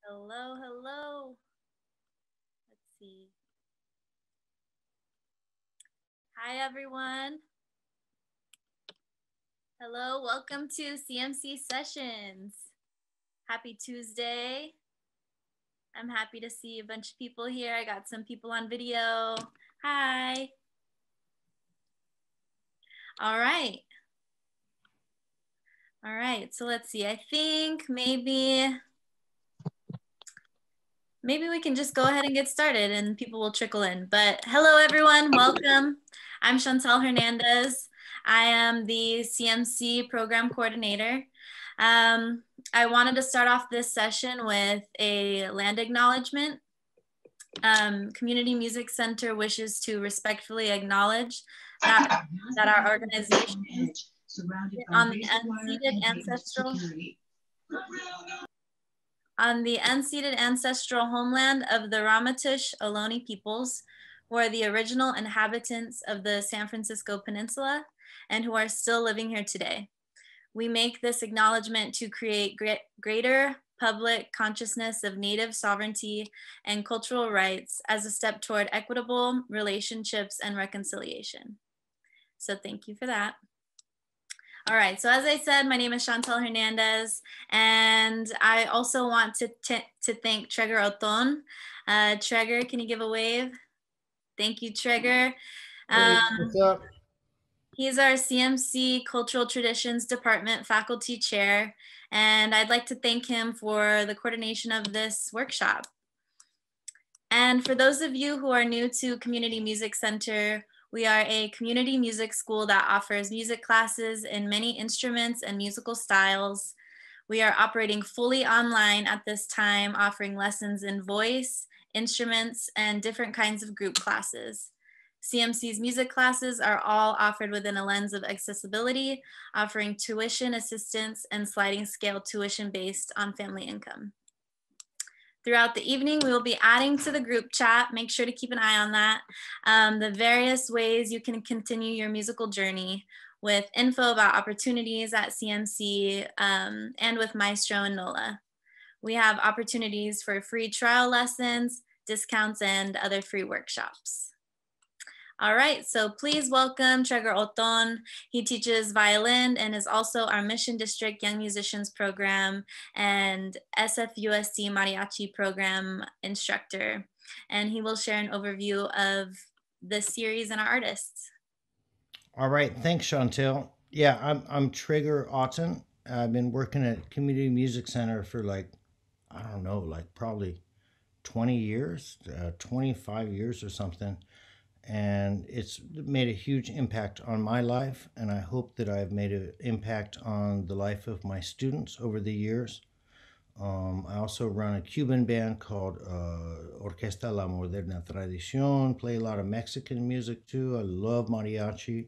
Hello, hello. Let's see. Hi, everyone. Hello, welcome to CMC Sessions. Happy Tuesday. I'm happy to see a bunch of people here. I got some people on video. Hi. All right. All right, so let's see. I think maybe we can just go ahead and get started and people will trickle in. But hello, everyone. Welcome. I'm Chantal Hernandez. I am the CMC program coordinator. I wanted to start off this session with a land acknowledgement. Community Music Center wishes to respectfully acknowledge that our organization on the unceded ancestral homeland of the Ramaytush Ohlone peoples, who are the original inhabitants of the San Francisco Peninsula and who are still living here today. We make this acknowledgement to create greater public consciousness of Native sovereignty and cultural rights as a step toward equitable relationships and reconciliation. So thank you for that. All right, so as I said, my name is Chantal Hernandez, and I also want to thank Treger Oton. Treger, can you give a wave? Thank you, Treger. What's up? He's our CMC Cultural Traditions Department faculty chair, and I'd like to thank him for the coordination of this workshop. And for those of you who are new to Community Music Center, we are a community music school that offers music classes in many instruments and musical styles. We are operating fully online at this time, offering lessons in voice, instruments, and different kinds of group classes. CMC's music classes are all offered within a lens of accessibility, offering tuition assistance and sliding scale tuition based on family income. Throughout the evening, we will be adding to the group chat. Make sure to keep an eye on that. The various ways you can continue your musical journey with info about opportunities at CMC and with Maestro and Nola. We have opportunities for free trial lessons, discounts, and other free workshops. All right, so please welcome Treger Oton. He teaches violin and is also our Mission District Young Musicians Program and SFUSC Mariachi Program instructor. And he will share an overview of this series and our artists. All right, thanks, Chantel. Yeah, I'm Trigger Otten. I've been working at Community Music Center for I don't know, probably 20 years, 25 years or something. And it's made a huge impact on my life. And I hope that I've made an impact on the life of my students over the years. I also run a Cuban band called Orquesta La Moderna Tradición, play a lot of Mexican music too. I love mariachi.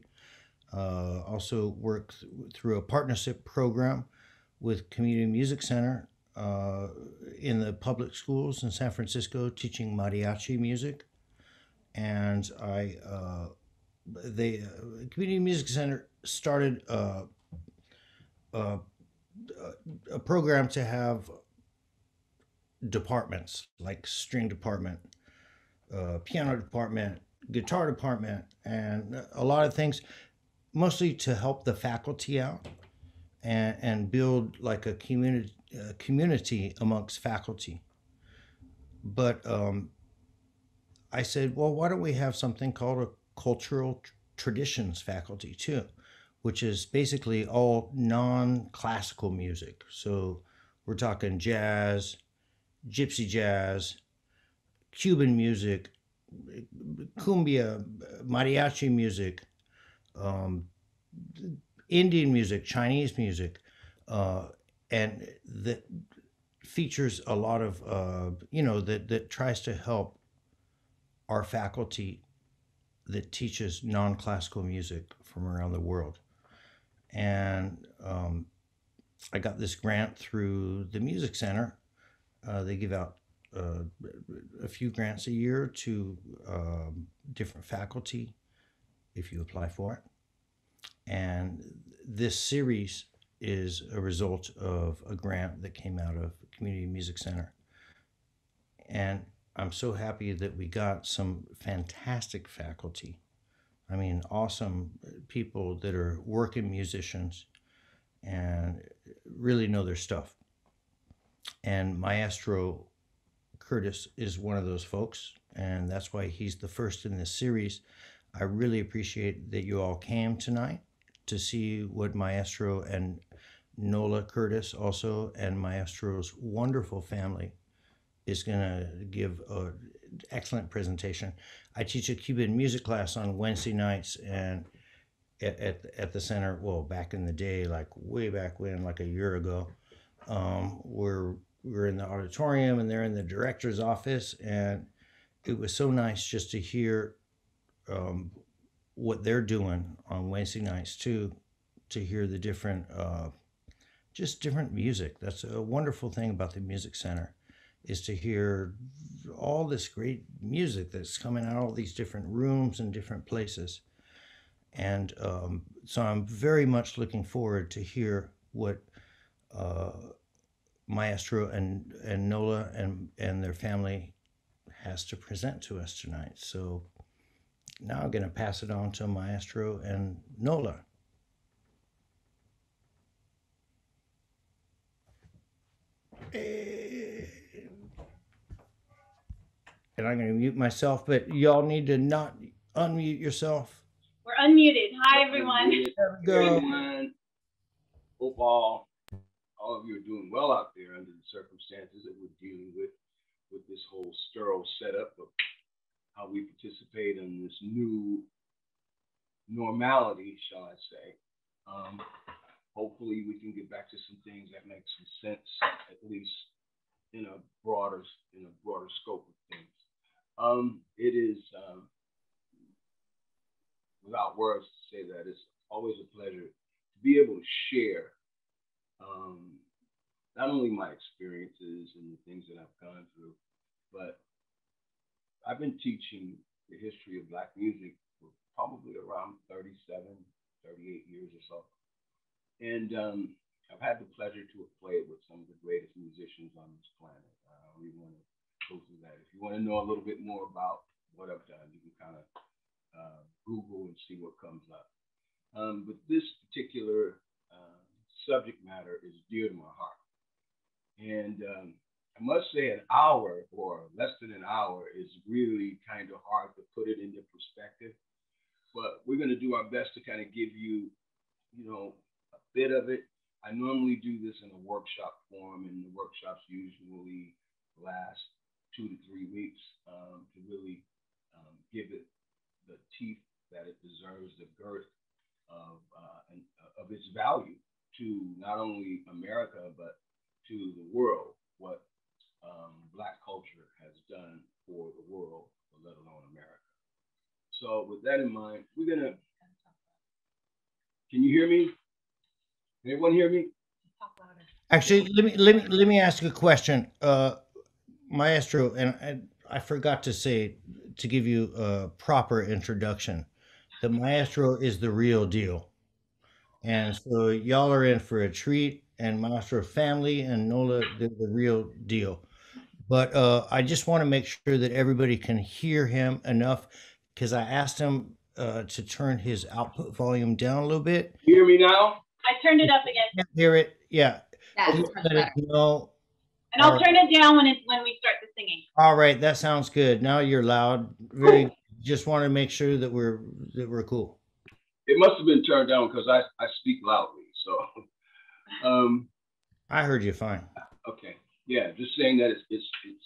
Also work through a partnership program with Community Music Center in the public schools in San Francisco, teaching mariachi music. And the Community Music Center started a program to have departments like string department, piano department, guitar department, and a lot of things, mostly to help the faculty out and build like a community amongst faculty. But I said, well, why don't we have something called a cultural traditions faculty too, which is basically all non-classical music. So we're talking jazz, gypsy jazz, Cuban music, cumbia, mariachi music, um, Indian music, Chinese music, and that features a lot of, that tries to help our faculty that teaches non-classical music from around the world. And I got this grant through the Music Center. They give out a few grants a year to different faculty if you apply for it. And this series is a result of a grant that came out of Community Music Center. And I'm so happy that we got some fantastic faculty. I mean, awesome people that are working musicians and really know their stuff. And Maestro Curtis is one of those folks, and that's why he's the first in this series. I really appreciate that you all came tonight to see what Maestro and Nola Curtis also and Maestro's wonderful family is going to give an excellent presentation. I teach a Cuban music class on Wednesday nights, and at the center, well, back in the day, like way back when, like a year ago, we're in the auditorium and they're in the director's office, and it was so nice just to hear what they're doing on Wednesday nights too, to hear the different just different music. That's a wonderful thing about the music center, is to hear all this great music that's coming out of all these different rooms and different places. And so I'm very much looking forward to hear what Maestro and Nola and their family has to present to us tonight. So now I'm going to pass it on to Maestro and Nola. And I'm going to mute myself, but y'all need to not unmute yourself. We're unmuted. Hi, everyone. There we go. Everyone. Hope all of you are doing well out there under the circumstances that we're dealing with this whole sterile setup of how we participate in this new normality, shall I say. Hopefully we can get back to some things that make some sense, at least in a broader scope of things. It is without words to say that it's always a pleasure to be able to share not only my experiences and the things that I've gone through, but I've been teaching the history of Black music for probably around 37, 38 years or so. And I've had the pleasure to have played with some of the greatest musicians on this planet. I don't even want to go through that. If you want to know a little bit more about what I've done, you can kind of Google and see what comes up. But this particular subject matter is dear to my heart. And I must say an hour or less than an hour is really kind of hard to put it into perspective. But we're going to do our best to kind of give you, a bit of it. I normally do this in a workshop form, and the workshops usually last 2 to 3 weeks to really give it the teeth that it deserves, the girth of its value to not only America, but to the world, what Black culture has done for the world, let alone America. So with that in mind, we're gonna, can you hear me? Can everyone hear me? Actually, let me ask a question, Maestro, and I forgot to say, to give you a proper introduction. The Maestro is the real deal, and so y'all are in for a treat. And Maestro family and Nola, the real deal. But I just want to make sure that everybody can hear him enough, because I asked him to turn his output volume down a little bit. You hear me now? I turned it up again. Can't hear it. Yeah. That's much better. No. And I'll turn it down when we start the singing. All right, that sounds good. Now you're loud. Very. Just want to make sure that we're cool. It must have been turned down because I speak loudly. So. I heard you fine. Okay. Yeah, just saying that it's this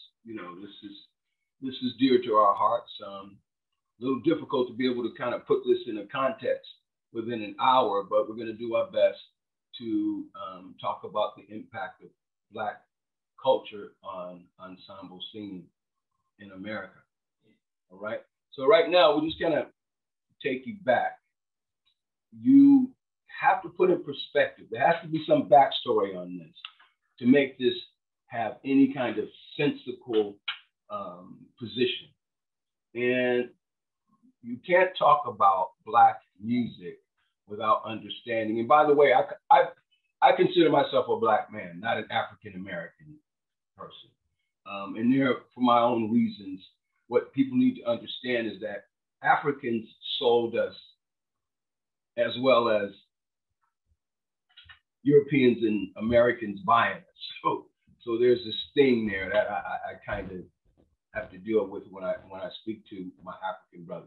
is dear to our hearts. A little difficult to be able to kind of put this in a context within an hour, but we're going to do our best to talk about the impact of Black culture on ensemble singing in America. All right. So right now, we're just going to take you back. You have to put in perspective. There has to be some backstory on this to make this have any kind of sensible position. And you can't talk about Black music without understanding. And by the way, I consider myself a Black man, not an African American person. And there, for my own reasons, what people need to understand is that Africans sold us as well as Europeans and Americans buying us. So there's this thing there that I kind of have to deal with when I speak to my African brothers.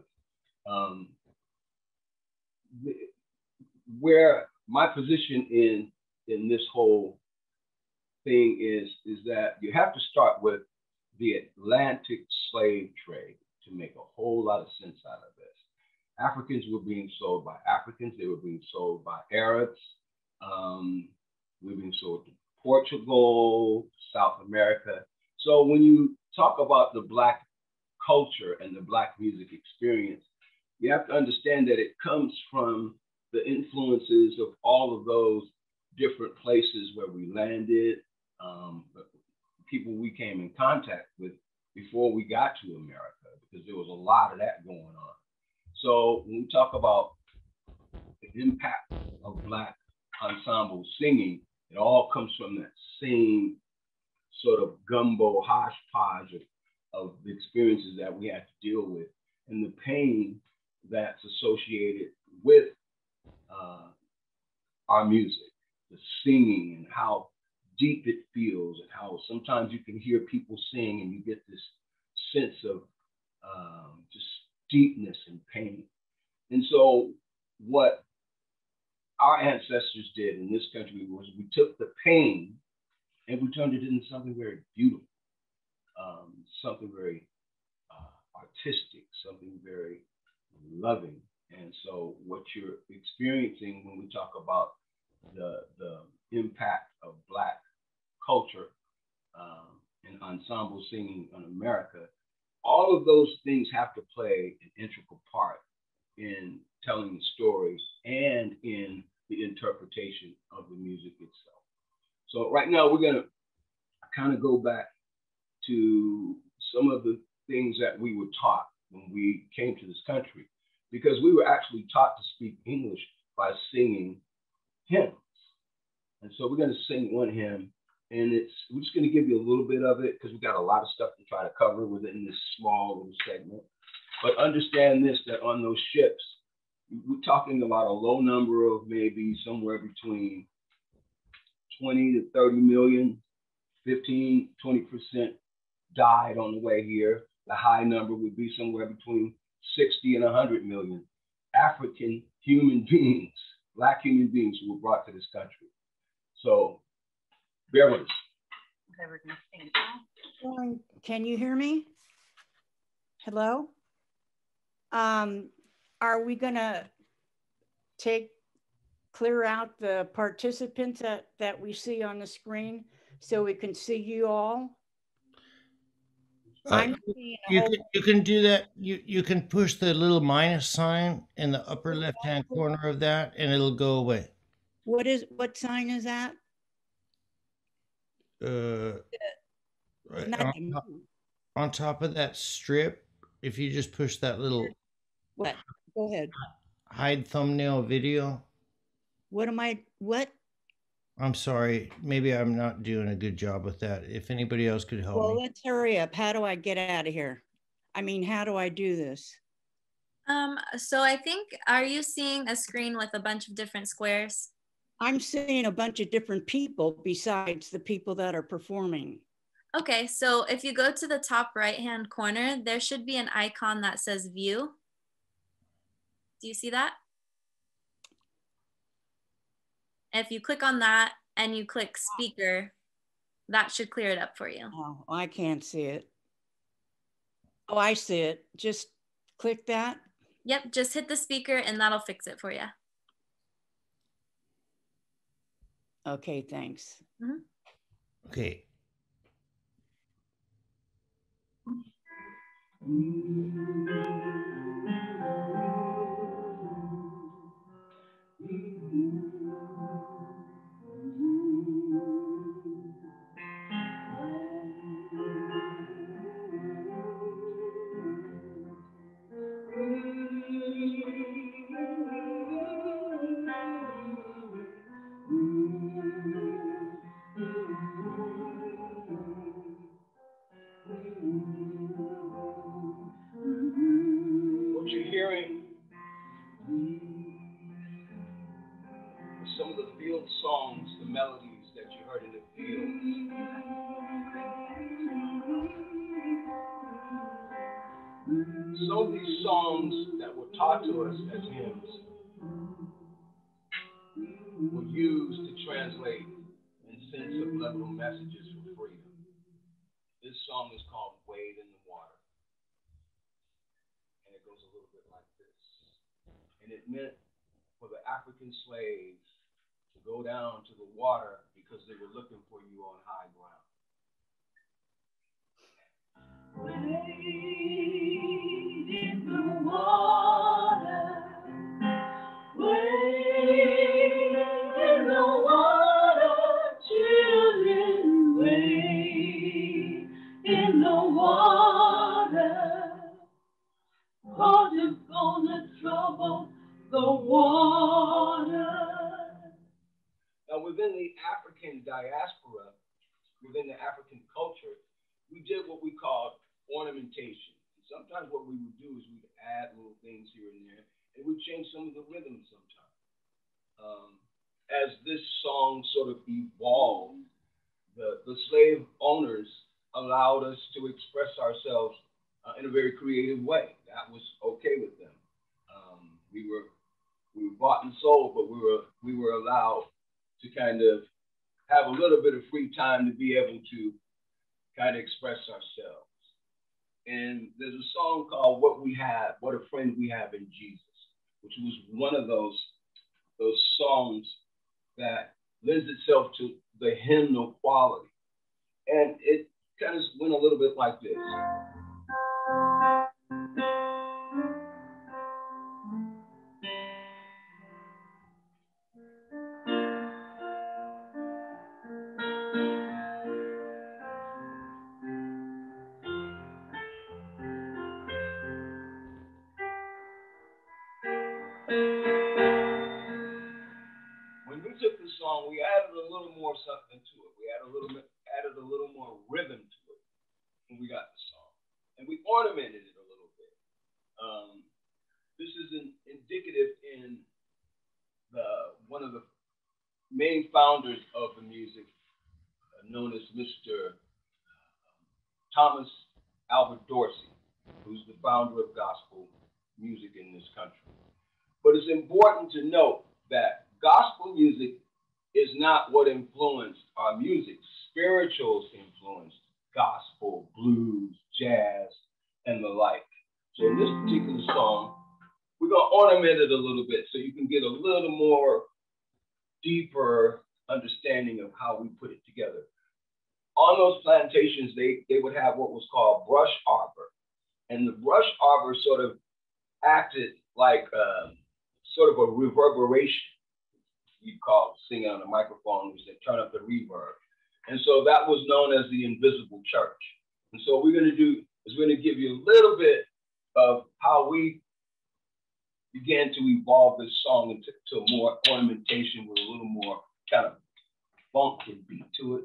Where my position in this whole thing is that you have to start with the Atlantic slave trade to make a whole lot of sense out of this. Africans were being sold by Africans. They were being sold by Arabs. We were being sold to Portugal, South America. So when you talk about the Black culture and the Black music experience, you have to understand that it comes from the influences of all of those different places where we landed, people we came in contact with before we got to America, because there was a lot of that going on. So when we talk about the impact of Black ensemble singing, it all comes from that same sort of gumbo hodgepodge of the experiences that we had to deal with and the pain that's associated with our music, the singing, and how deep it feels, and how sometimes you can hear people sing and you get this sense of just deepness and pain. And so what our ancestors did in this country was we took the pain and we turned it into something very beautiful, something very artistic, something very loving. And so what you're experiencing when we talk about the impact of Black culture and ensemble singing in America, all of those things have to play an integral part in telling the story and in the interpretation of the music itself. So right now we're gonna kind of go back to some of the things that we were taught when we came to this country, because we were actually taught to speak English by singing hymns. And so we're going to sing one hymn, and we're just going to give you a little bit of it because we got a lot of stuff to try to cover within this small little segment. But understand this, that on those ships, we're talking about a low number of maybe somewhere between 20 to 30 million, 15, 20% died on the way here. The high number would be somewhere between 60 and 100 million African human beings, Black human beings who were brought to this country. So bear with us. Okay, we're gonna sing now. Can you hear me? Hello? Are we gonna clear out the participants that we see on the screen so we can see you all? You can do that. You can push the little minus sign in the upper left-hand corner of that, and it'll go away. What sign is that? Right on top of that strip, if you just push that little what? Go ahead. Hide thumbnail video. What? I'm sorry. Maybe I'm not doing a good job with that. If anybody else could help me. Well, let's hurry up. How do I get out of here? I mean, how do I do this? So I think, are you seeing a screen with a bunch of different squares? I'm seeing a bunch of different people besides the people that are performing. Okay, so if you go to the top right-hand corner, there should be an icon that says view. Do you see that? If you click on that and you click speaker, that should clear it up for you. Oh, I can't see it. Oh, I see it. Just click that. Yep, just hit the speaker and that'll fix it for you. Okay, thanks. Mm-hmm. Okay. melodies that you heard in the fields. Some of these songs that were taught to us as hymns were used to translate and send subliminal messages for freedom. This song is called Wade in the Water. And it goes a little bit like this. And it meant for the African slaves to go down to the water because they were looking for you on high ground. Wade in the water, wade in the water, children, wade in the water, 'cause it's gonna trouble the water. Now, within the African diaspora, within the African culture, we did what we called ornamentation. And sometimes what we would do is we'd add little things here and there, and we'd change some of the rhythms sometimes. As this song sort of evolved, the slave owners allowed us to express ourselves in a very creative way. That was okay with them. We were bought and sold, but we were allowed to kind of have a little bit of free time to be able to kind of express ourselves. And there's a song called What a Friend We Have in Jesus, which was one of those songs that lends itself to the hymnal quality. And it kind of went a little bit like this. When we took the song, we added a little more something to it. We added a little more rhythm to it when we got the song, and we ornamented it a little bit. This is indicative in one of the main founders of the music, known as Mr. Thomas Albert Dorsey, who's the founder of gospel music in this country. But it's important to note that gospel music is not what influenced our music. Spirituals influenced gospel, blues, jazz, and the like. So in this particular song, we're going to ornament it a little bit so you can get a little more deeper understanding of how we put it together. On those plantations, they would have what was called brush arbor. And the brush arbor sort of acted like sort of a reverberation. You'd call singing on a microphone, which they turn up the reverb. And so that was known as the invisible church. And so what we're going to do is we're going to give you a little bit of how we began to evolve this song into more ornamentation with a little more kind of funky beat to it.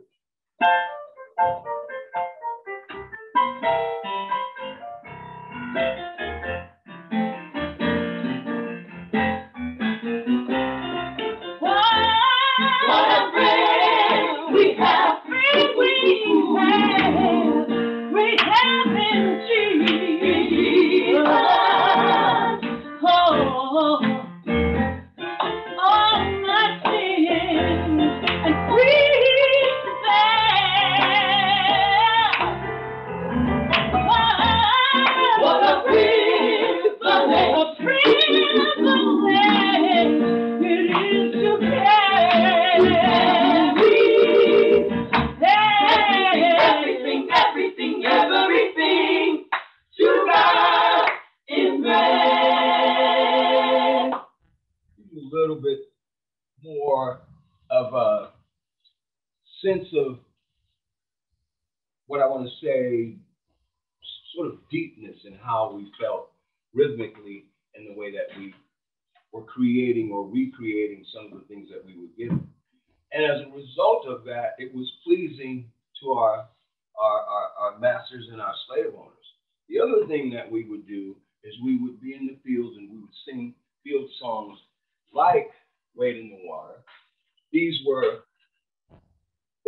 Sense of what I want to say, sort of deepness in how we felt rhythmically in the way that we were creating or recreating some of the things that we were given. And as a result of that, it was pleasing to our masters and our slave owners. The other thing that we would do is we would be in the fields and we would sing field songs like Wade in the Water. These were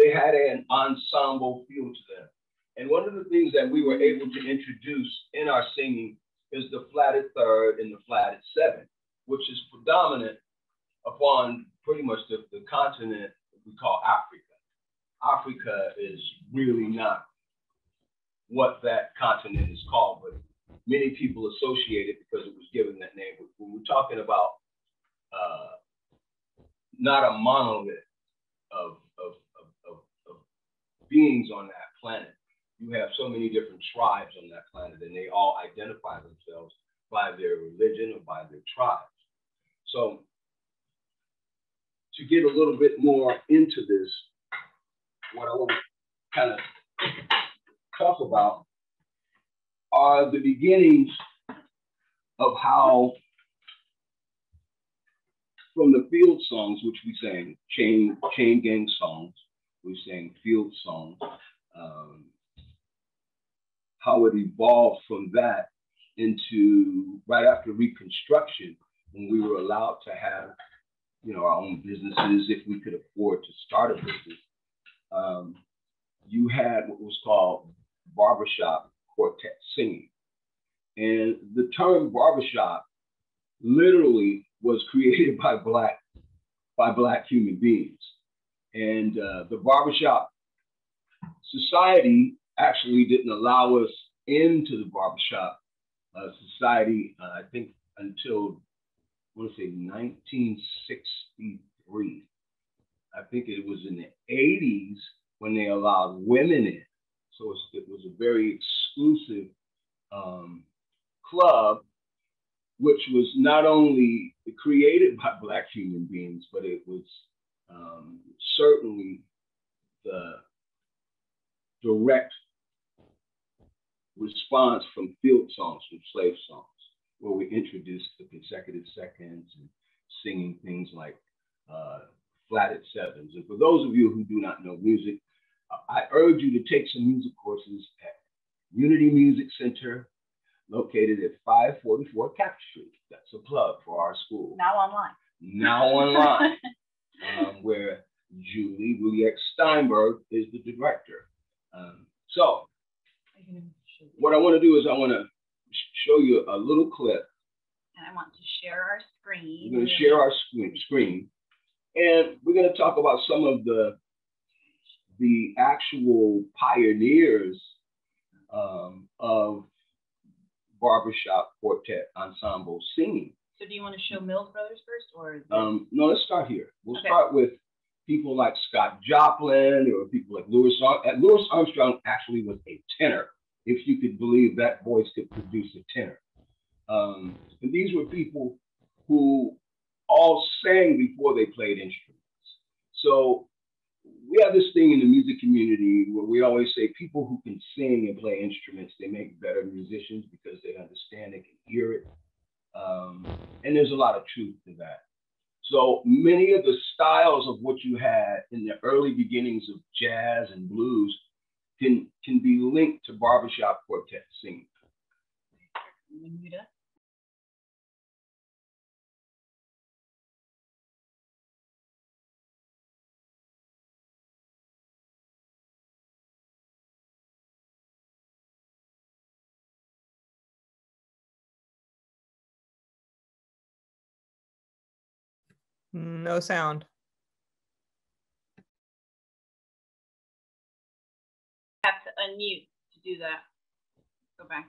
they had an ensemble feel to them. And one of the things that we were able to introduce in our singing is the flatted third and the flatted seventh, which is predominant upon pretty much the continent we call Africa. Africa is really not what that continent is called, but many people associate it because it was given that name. When we're talking about not a monolith of beings on that planet, you have so many different tribes on that planet, and they all identify themselves by their religion or by their tribes. So to get a little bit more into this, what I want to kind of talk about are the beginnings of how, from the field songs, which we sang, chain gang songs, we sang field songs, how it evolved from that into right after Reconstruction, when we were allowed to have, you know, our own businesses if we could afford to start a business. You had what was called barbershop quartet singing. And the term barbershop literally was created by black human beings. And the barbershop society actually didn't allow us into the barbershop society, I think until, I want to say 1963. I think it was in the 80s when they allowed women in. So it was a very exclusive club, which was not only created by black human beings, but it was certainly the direct response from field songs, from slave songs, where we introduced the consecutive seconds and singing things like flatted sevens. And for those of you who do not know music, I urge you to take some music courses at Unity Music Center, located at 544 Cap Street. That's a plug for our school. Now online. Now online, where Julie X. Steinberg is the director. So what I want to do is I want to show you a little clip. And I want to share our screen. We're going to share our screen. And we're going to talk about some of the actual pioneers of barbershop quartet ensemble singing. So do you want to show Mills Brothers first, or? No, let's start here. We'll start with people like Scott Joplin or people like Louis Armstrong. Louis Armstrong actually was a tenor, if you could believe that voice could produce a tenor. And these were people who all sang before they played instruments. So we have this thing in the music community where we always say people who can sing and play instruments, they make better musicians because they understand, they can hear it. And there's a lot of truth to that. So many of the styles of what you had in the early beginnings of jazz and blues can be linked to barbershop quartet singing. No sound. Have to unmute to do that. Go back.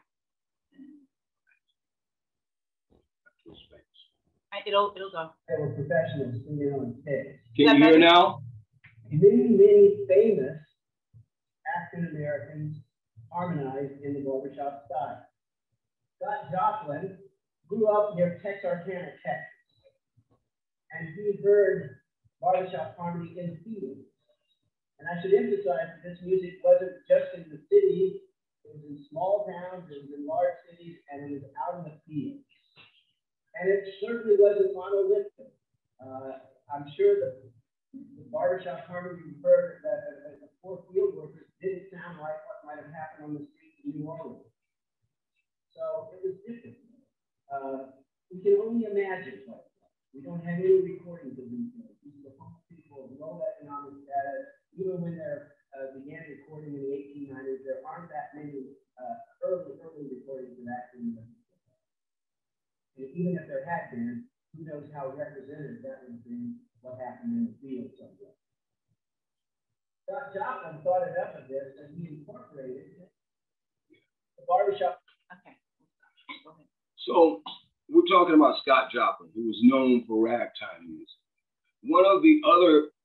It'll go. They were professionals singing on stage. Can you hear now? Many famous African Americans harmonized in the barbershop style. Scott Joplin grew up near Texarkana, Texas, and he heard barbershop harmony in fields. And I should emphasize that this music wasn't just in the city, it was in small towns, it was in large cities, and it was out in the fields. And it certainly wasn't monolithic. I'm sure that the barbershop harmony you heard that the poor field workers didn't sound like what might have happened on the streets in New Orleans. So it was different. We can only imagine what it was. We don't have any recordings of these things. These are the people of low economic status even when they began recording in the 1800s, there aren't that many early recordings of African American quartet. And even if there had been, who knows how representative that would have been what happened in the field somewhere. Scott Joplin thought enough of this and he incorporated the barbershop. Okay. Go ahead. So we're talking about Scott Joplin, who was known for ragtime music. One of the other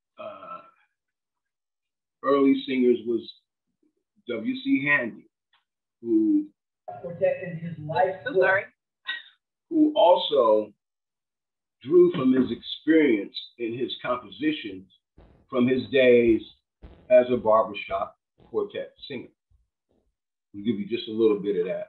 early singers was W.C. Handy, who protected his life. So sorry. Who also drew from his experience in his compositions from his days as a barbershop quartet singer. We'll give you just a little bit of that.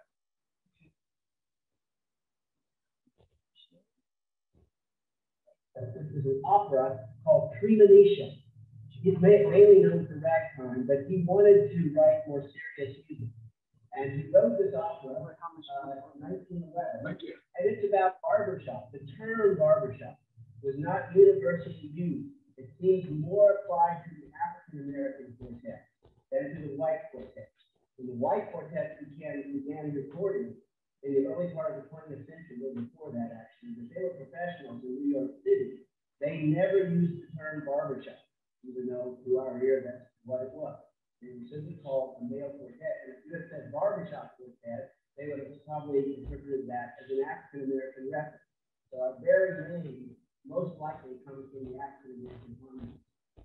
This is an opera called Premonition. He's mainly known for ragtime, but he wanted to write more serious music. And he wrote this opera in 1911. And it's about barbershop. The term barbershop was not universally used. It seems more applied to the African American quartet than to the white quartet. When the white quartet began recording in the early part of the 20th century, or before that actually, but they were professionals in New York City. They never used the term barbershop, even though through our ear that's what it was. They were simply called a male quartet. And if you had said barbershop quartet, they would have probably interpreted that as an African American reference. So our very name most likely comes from the African American harmony.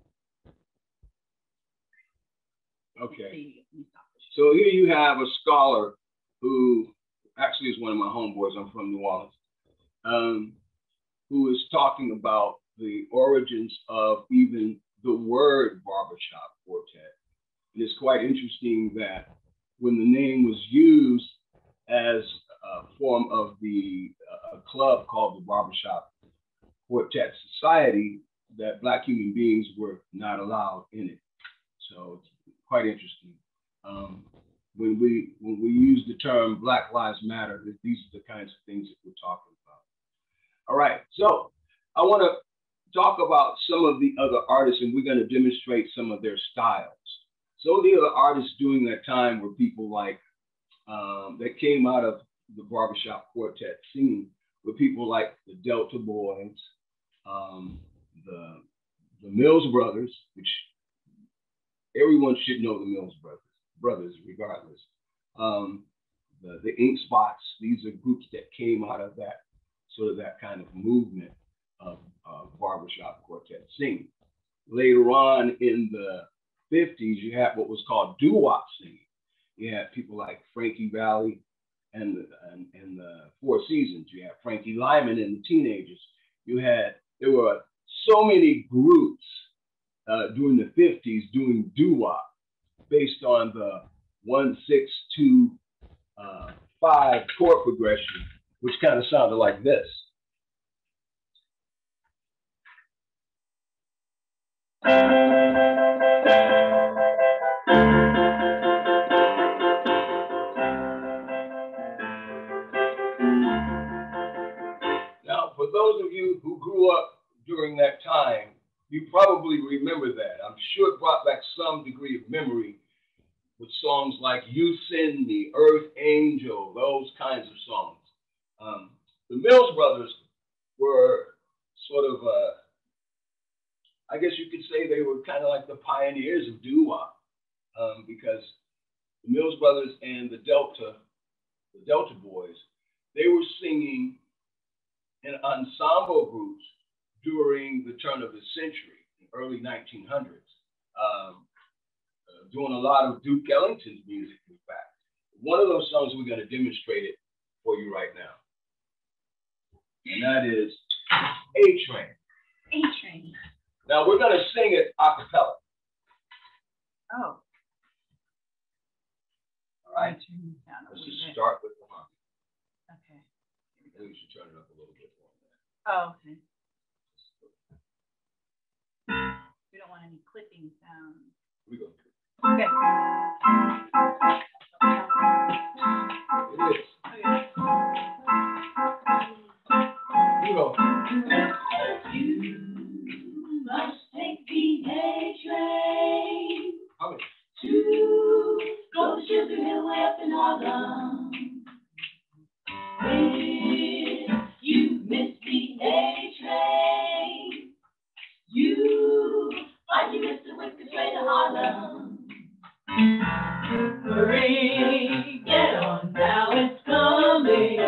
Okay. So here you have a scholar who actually is one of my homeboys. I'm from New Orleans, who is talking about the origins of even the word barbershop quartet. And it's quite interesting that when the name was used as a form of the a club called the Barbershop Quartet Society, that Black human beings were not allowed in it. So it's quite interesting. When we use the term Black Lives Matter, these are the kinds of things that we're talking about. All right, so I want to talk about some of the other artists, and we're going to demonstrate some of their styles. So the other artists during that time were people like, that came out of the barbershop quartet scene, were people like the Delta Boys, the Mills Brothers, which everyone should know the Mills Brothers regardless. The Ink Spots, these are groups that came out of that, sort of that kind of movement of barbershop quartet singing. Later on in the 50s, you had what was called doo-wop singing. You had people like Frankie Valli and the Four Seasons. You had Frankie Lyman and the Teenagers. There were so many groups during the 50s doing doo-wop based on the 1-6-2-5 chord progression, which kind of sounded like this. Now, for those of you who grew up during that time, you probably remember that. I'm sure it brought back some degree of memory with songs like You Send Me, Earth Angel, those kinds of songs. The Mills Brothers were sort of, I guess you could say they were kind of like the pioneers of doo-wop, because the Mills Brothers and the Delta Boys, they were singing in ensemble groups during the turn of the century, the early 1900s, doing a lot of Duke Ellington's music, in fact. One of those songs, we're going to demonstrate it for you right now. And that is A-Train. A-Train. Now, we're going to sing it a cappella. Oh. All right? Let's just start with the harmony. Okay. Maybe we should turn it up a little bit more. Oh, okay. We don't want any clipping sounds. We go. Okay. It is. Okay. You go. You must take the A-Train. straight to Harlem. Hurry, get on now, it's coming.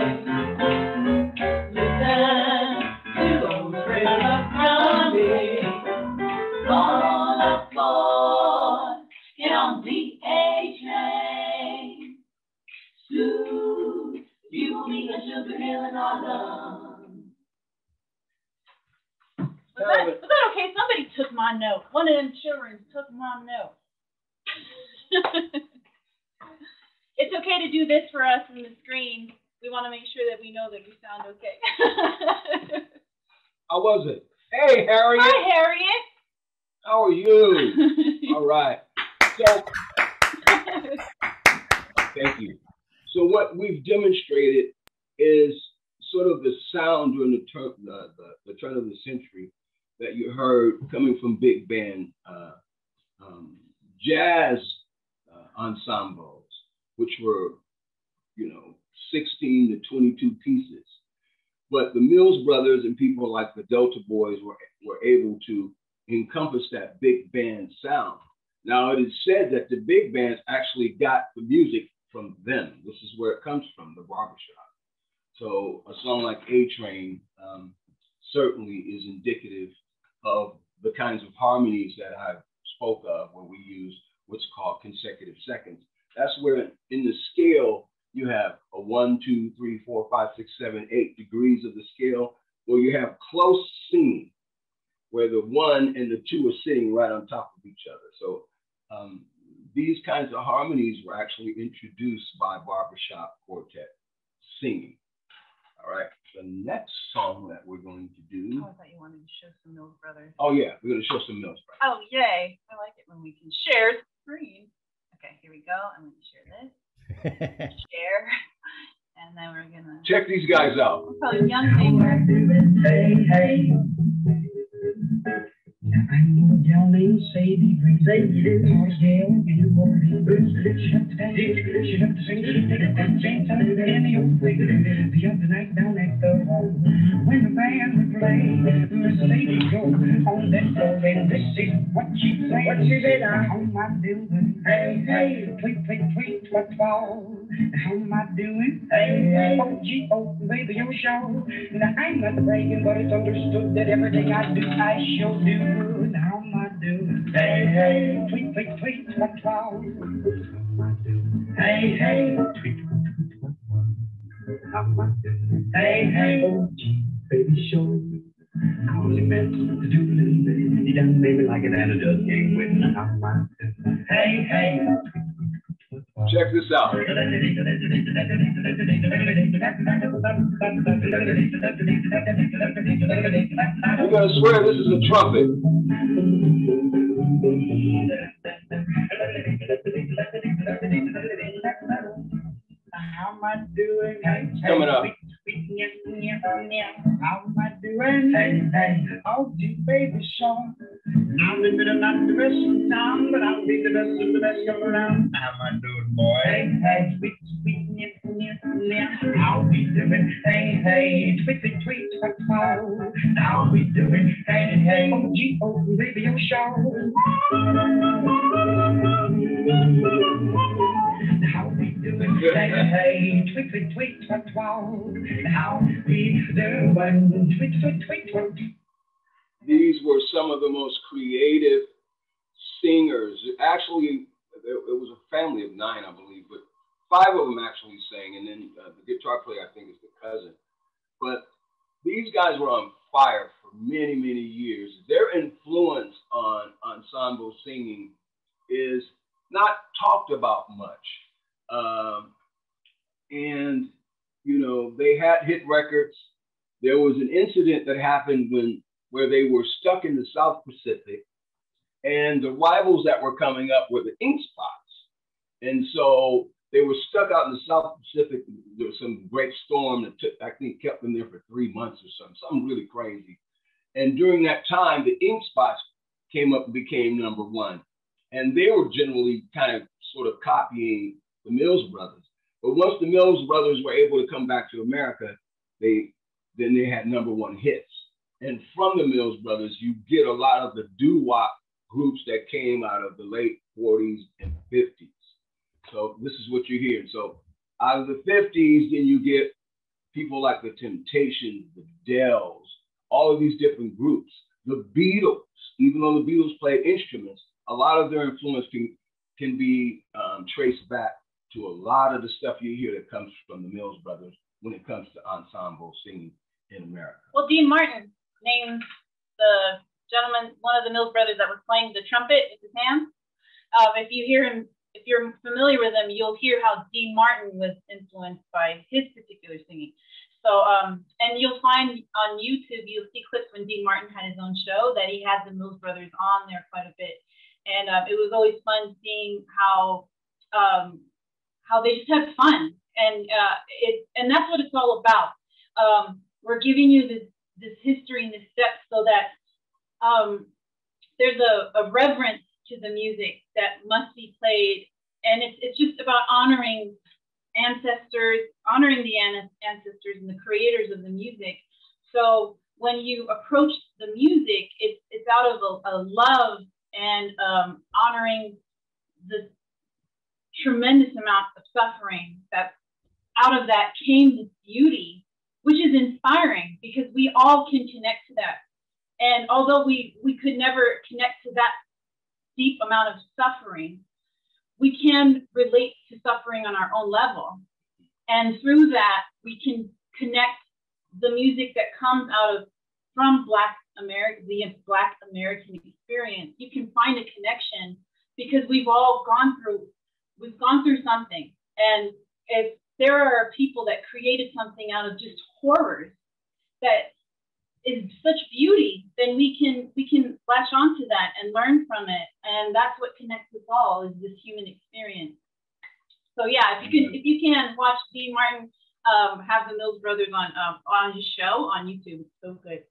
Listen to old trailer drumming. Roll up, boy, get on the A train. Soon you will be a Sugar Hill in Harlem. Was that okay? Somebody took my note. One of them children took my note. It's okay to do this for us in the screen. We want to make sure that we know that we sound okay. How was it? Hey, Harriet. Hi, Harriet. How are you? All right. So, thank you. So what we've demonstrated is sort of the sound during the turn of the century that you heard coming from big band jazz ensembles, which were, 16 to 22 pieces. But the Mills Brothers and people like the Delta Boys were able to encompass that big band sound. Now, it is said that the big bands actually got the music from them. This is where it comes from, the barbershop. So a song like A Train certainly is indicative of the kinds of harmonies that I spoke of, where we use what's called consecutive seconds. That's where in the scale, you have a 1, 2, 3, 4, 5, 6, 7, 8 degrees of the scale, where you have close singing, where the 1 and the 2 are sitting right on top of each other. So these kinds of harmonies were actually introduced by barbershop quartet singing. All right, the next song that we're going to do. Oh, I thought you wanted to show some Mills Brothers. Oh yeah, we're going to show some Mills Brothers. Oh, yay. I like it when we can share the screen. Okay, here we go. I'm going to share this. Share. And then we're going to check these guys out. We'll call it Young Singer. Hey, hey. I'm gonna yell and say the breeze. Say it is hard, yeah. You won't be bruised. She have to dance, she have to sing, she have to dance, and the old thing. The other night down at the hall, when the band would play, Miss Lady go on that floor, and this is what she said. What she said, how am I doing? Hey, hey, tweet, tweet, tweet, what fall? How am I doing? Hey, hey, oh, gee, oh, baby, you're show. Now, I'm not bragging, but it's understood that everything I do, I sure do. How am I doing? Hey, hey, tweet, tweet, tweet, what fall? Hey, hey, tweet, how am I doing? Hey, hey, oh, gee, baby, show. I only meant to do a little bit. You done made me like it, and it just ain't with me. How am I doing? Hey, hey, check this out. You're going to swear this is a trumpet. how am I doing? Coming up. How am I doing? Hey, hey, oh, gee, baby, Sean. I'm the middle, not the best in town, but I'll be the best of the best come around. How am I doing, boy? Hey, hey, sweet, sweet, nip, nip, nip. How we doing? Hey, hey, tweet, tweet, tweet, what fall? How we doing? Hey, hey, oh, gee, oh, baby, oh, Sean. How we doing? Hey, hey, tweet, tweet, tweet, what fall? How we doing? Tweet, tweet, tweet, what? These were some of the most creative singers. Actually, it was a family of 9, I believe, but 5 of them actually sang, and then the guitar player, I think, is the cousin. But these guys were on fire for many, many years. Their influence on ensemble singing is not talked about much. And, they had hit records. There was an incident that happened where they were stuck in the South Pacific, and the rivals that were coming up were the Ink Spots. And so they were stuck out in the South Pacific. There was some great storm that kept them there for 3 months or something really crazy. And during that time, the Ink Spots came up and became number 1. And they were generally kind of sort of copying the Mills Brothers. But once the Mills Brothers were able to come back to America, then they had number 1 hits. And from the Mills Brothers, you get a lot of the doo-wop groups that came out of the late 40s and 50s. So this is what you're hearing. So out of the 50s, then you get people like the Temptations, the Dells, all of these different groups. The Beatles, even though the Beatles play instruments, a lot of their influence can be traced back to a lot of the stuff you hear that comes from the Mills Brothers when it comes to ensemble singing in America. Well, Dean Martin named the gentleman, one of the Mills Brothers that was playing the trumpet with his hands. If you hear him, if you're familiar with him, you'll hear how Dean Martin was influenced by his particular singing. So, and you'll find on YouTube, you'll see clips when Dean Martin had his own show that he had the Mills Brothers on there quite a bit. And it was always fun seeing how they just had fun. And that's what it's all about. We're giving you this history and this steps so that there's a reverence to the music that must be played. And it's just about honoring ancestors, honoring the ancestors and the creators of the music. So when you approach the music, it's out of a love and honoring the tremendous amount of suffering that out of that came this beauty, which is inspiring because we all can connect to that. And although we could never connect to that deep amount of suffering, we can relate to suffering on our own level. And through that, we can connect the music that comes from Black America, the Black American experience. You can find a connection because we've all gone through something. And if there are people that created something out of just horrors that is such beauty, then we can latch onto that and learn from it. And that's what connects us all, is this human experience. So yeah, if you can watch Dean Martin have the Mills Brothers on his show on YouTube. It's so good.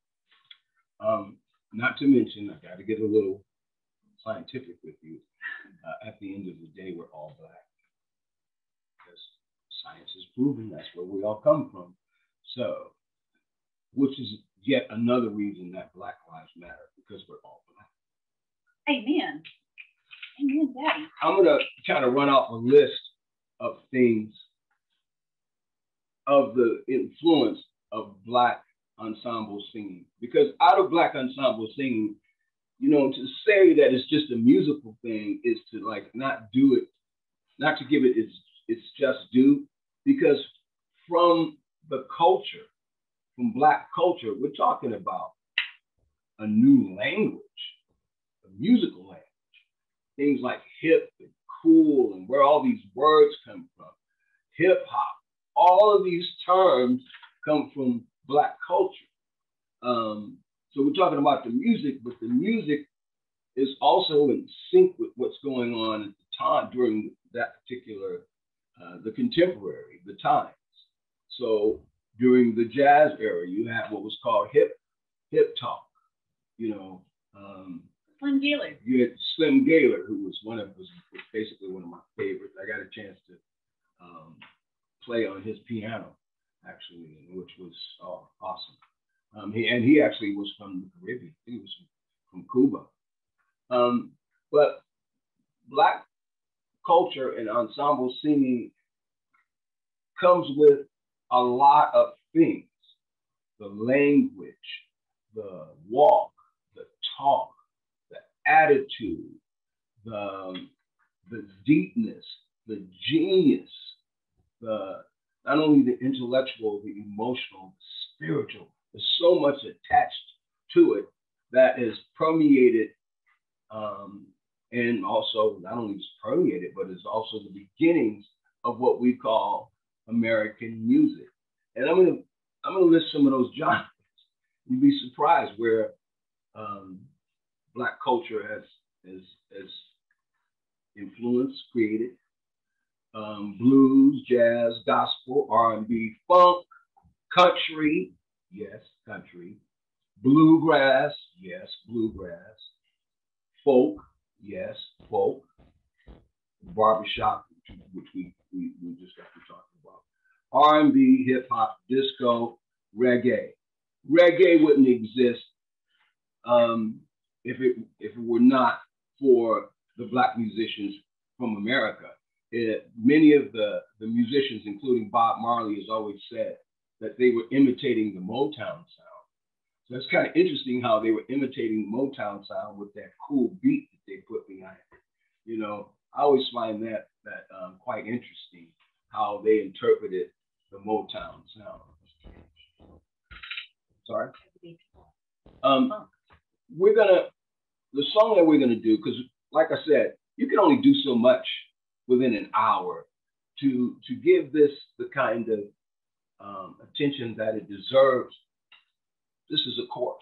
Not to mention, I got to get a little scientific with you. At the end of the day, we're all Black. Because science is proven that's where we all come from. So, which is yet another reason that Black Lives Matter, because we're all Black. Amen. Amen, Daddy. I'm going to kind of run off a list of things of the influence of Black ensemble singing. Because out of Black ensemble singing, you know, to say that it's just a musical thing is to like not do it, not to give it its just due, because from the culture, from Black culture, we're talking about a new language, a musical language. Things like hip and cool and where all these words come from. Hip hop, all of these terms come from Black culture. So we're talking about the music, but the music is also in sync with what's going on at the time during that particular, the contemporary, the times. So during the jazz era, you had what was called hip talk, you know. Slim Gaylor. You had Slim Gaylor, who was basically one of my favorites. I got a chance to play on his piano, actually, which was awesome. He actually was from the Caribbean. He was from Cuba. But Black culture and ensemble singing comes with a lot of things: the language, the walk, the talk, the attitude, the deepness, the genius, not only the intellectual, the emotional, the spiritual. There's so much attached to it that is permeated, and also not only just permeated, but is also the beginnings of what we call American music. And I'm gonna list some of those genres. You'd be surprised where Black culture has influenced, created blues, jazz, gospel, R&B, funk, country, yes, country, bluegrass, yes, bluegrass, folk, yes, folk, barbershop, which we just got to talk about, R&B, hip hop, disco, reggae. Reggae wouldn't exist if it were not for the Black musicians from America. Many of the musicians, including Bob Marley, has always said that they were imitating the Motown sound. So it's kind of interesting how they were imitating Motown sound with that cool beat that they put behind it. You know, I always find that quite interesting how they interpreted the Motown sound. Sorry. The song that we're gonna do, because like I said, you can only do so much within an hour to give this the kind of attention that it deserves. This is a course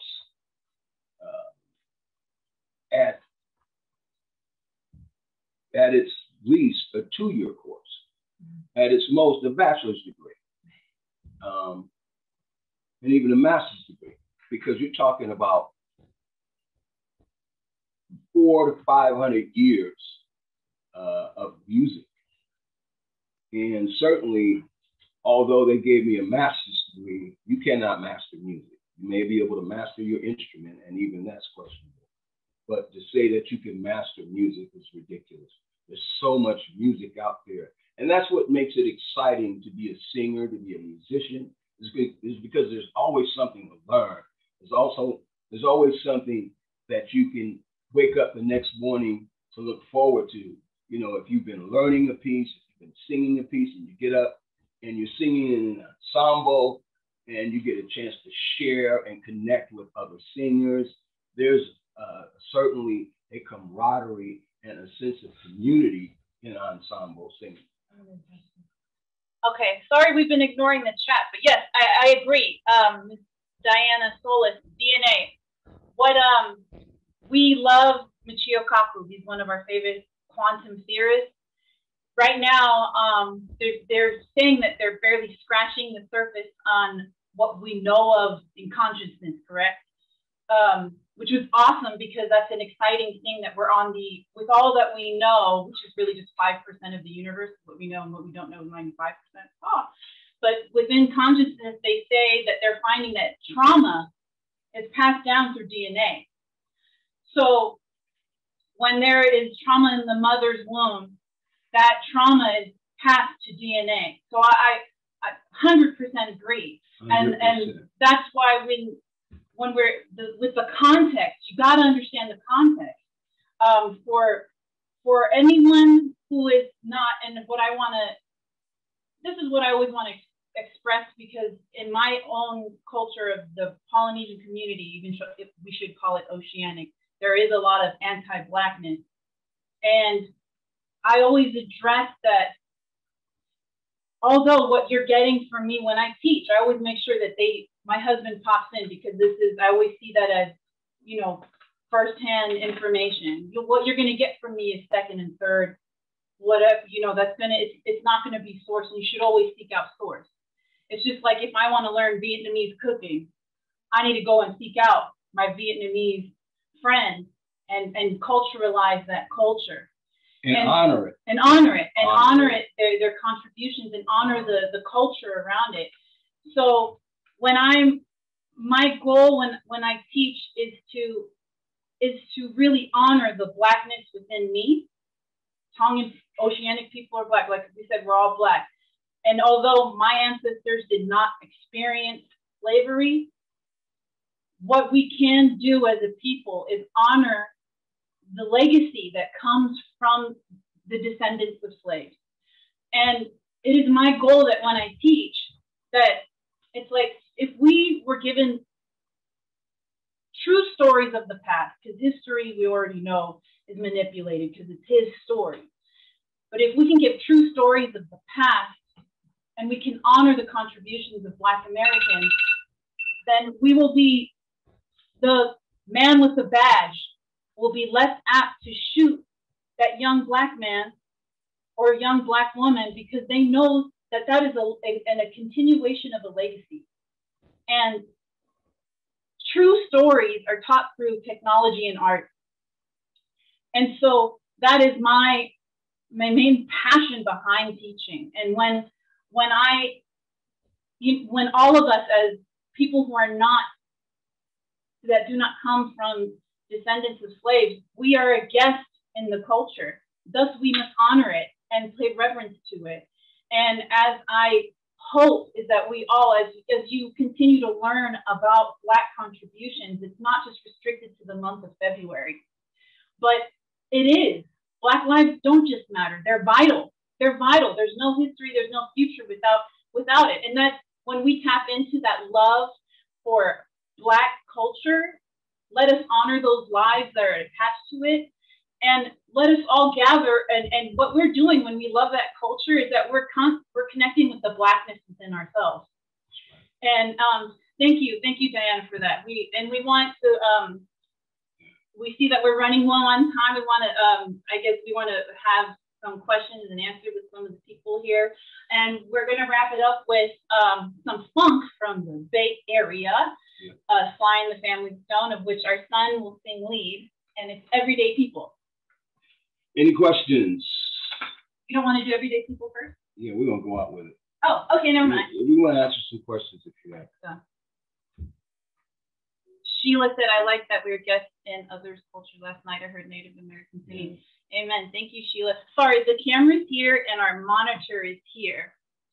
at its least a 2-year course, at its most a bachelor's degree, and even a master's degree, because you're talking about 400 to 500 years of music. And certainly, although they gave me a master's degree, you cannot master music. You may be able to master your instrument, and even that's questionable. But to say that you can master music is ridiculous. There's so much music out there. And that's what makes it exciting to be a singer, to be a musician, is because there's always something to learn. There's always something that you can wake up the next morning to look forward to. You know, if you've been learning a piece, if you've been singing a piece, and you get up and you're singing in an ensemble and you get a chance to share and connect with other singers, there's certainly a camaraderie and a sense of community in ensemble singing. Okay, sorry we've been ignoring the chat, but yes, I agree. Ms. Diana Solis, DNA. We love Michio Kaku. He's one of our favorite quantum theorists. Right now, they're saying that they're barely scratching the surface on what we know of in consciousness, correct? Which was awesome, because that's an exciting thing that we're on with all that we know, which is really just 5% of the universe, what we know and what we don't know is 95%. But within consciousness, they say that they're finding that trauma is passed down through DNA. So when there is trauma in the mother's womb, that trauma is passed to DNA. So I 100% agree. 100%. And that's why when we're with the context, you got to understand the context. For anyone who is not, and this is what I always want to express, because in my own culture of the Polynesian community, even if we should call it oceanic, there is a lot of anti-Blackness. And I always address that, although what you're getting from me when I teach, I always make sure that my husband pops in, because I always see that as, you know, firsthand information. What you're going to get from me is second and third, whatever, you know, it's not going to be source, and you should always seek out source. It's just like if I want to learn Vietnamese cooking, I need to go and seek out my Vietnamese friends and culturalize that culture. And honor it. And honor it. And honor it, their contributions, and honor the culture around it. So my goal when I teach is to really honor the Blackness within me. Tongan oceanic people are Black. Like we said, we're all Black. And although my ancestors did not experience slavery, what we can do as a people is honor the legacy that comes from the descendants of slaves. And it is my goal that when I teach, that it's like, if we were given true stories of the past, because history we already know is manipulated because it's his story. But if we can give true stories of the past, and we can honor the contributions of Black Americans, then we will be, the man with the badge will be less apt to shoot that young Black man or young Black woman, because they know that is a continuation of a legacy. And true stories are taught through technology and art. And so that is my main passion behind teaching. And when all of us as people who are not, that do not come from descendants of slaves, we are a guest in the culture. Thus, we must honor it and pay reverence to it. And as I hope is that we all, as you continue to learn about Black contributions, it's not just restricted to the month of February, but it is. Black lives don't just matter. They're vital. They're vital. There's no history. There's no future without it. And that's when we tap into that love for Black culture, let us honor those lives that are attached to it. And let us all gather. And what we're doing when we love that culture is that we're connecting with the Blackness within ourselves. And thank you, Diana, for that. We want to. We see that we're running low on time. We want to. I guess we want to have some questions and answers with some of the people here. And we're going to wrap it up with some funk from the Bay Area, Sly and the Family Stone, of which our son will sing lead. And it's Everyday People. Any questions? You don't want to do Everyday People first? Yeah, we're going to go out with it. Oh, okay, never mind. We want to answer some questions if you have. Sheila said, I like that we were guests in others' culture last night. I heard Native American singing. Yeah. Amen. Thank you, Sheila. Sorry, the camera's here and our monitor is here.